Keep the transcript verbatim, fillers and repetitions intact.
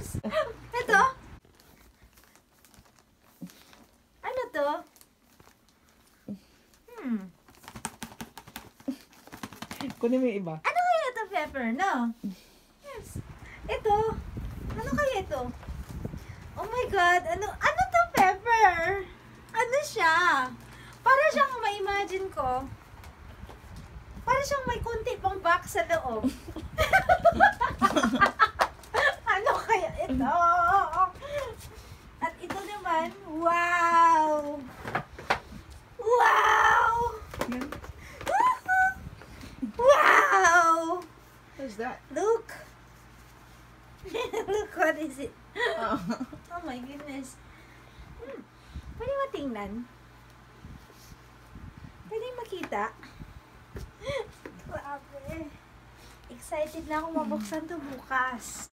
peppers. Ito. Ano to? Hmm. Kunin mo yung iba. Ano kaya ito, pepper, no? Yes. Ito. Ano kaya ito? Oh my God. Ano, ano to, pepper? Ano siya? Para siyang ma-imagine ko. Para siyang may kunti pang box sa loob. Ano kaya ito? At ito naman, wow! Wow! Wow! What's that? Look! Look, what is it? Oh. Oh my goodness. Hmm. Pwede matingnan? Pwede makita? Grabe. Excited na ako mabuksan to bukas.